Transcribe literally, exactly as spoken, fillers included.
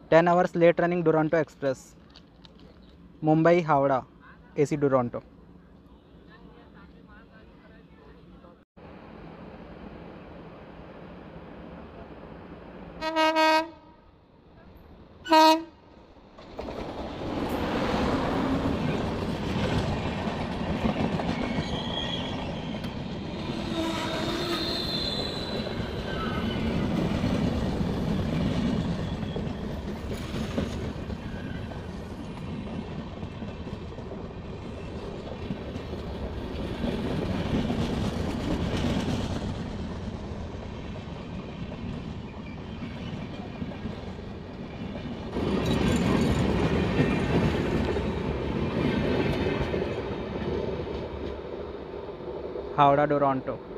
ten hours late running Duronto Express, Mumbai Howrah, A C Duronto. Howrah Duronto.